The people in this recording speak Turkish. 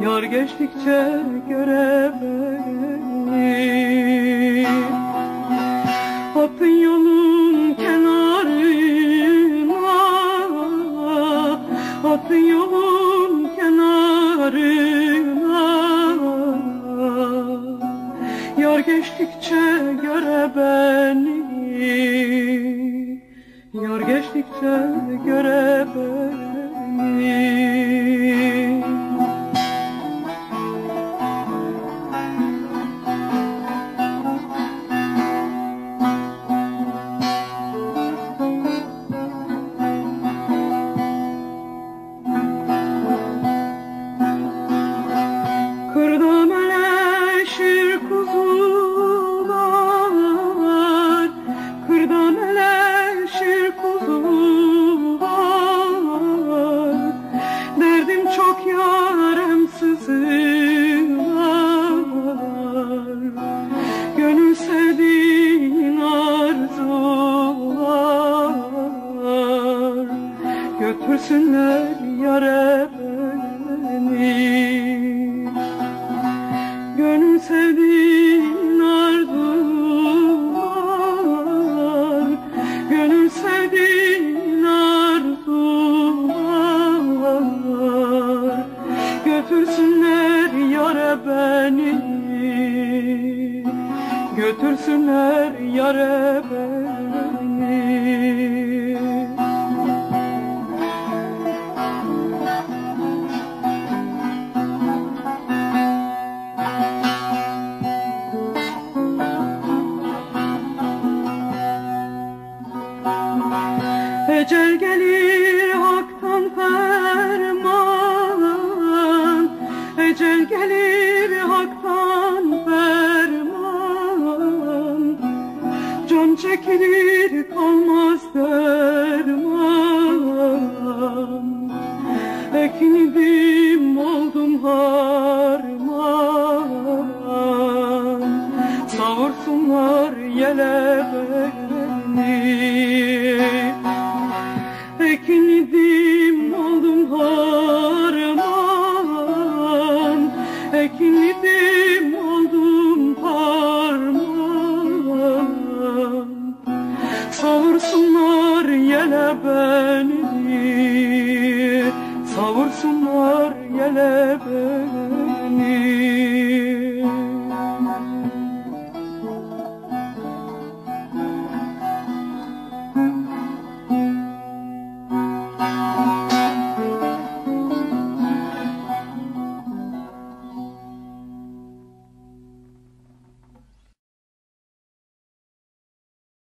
Yar geçtikçe göre beni. Attın yolun kenarına, attın yolun kenarına. Yar geçtikçe göre beni, yar geçtikçe göre beni. Kırda meleşir kuzular, kırda meleşir kuzular. Derdim çok yarem sızlar, gönül sevdiğin arzular. Götürsünler yâre beni, gönül sevdiğin arzular, gönül sevdiğin arzular. Götürsünler yâre beni, götürsünler yâre beni. Ecel gelir haktan ferman, ecel gelir haktan ferman. Can çekilir kalmaz derman. Ekinidim oldum harman, savursunlar yele beni. Ekinlidim oldum harman, ekinlidim oldum harman. Savursunlar yele beni, savursunlar yele beni.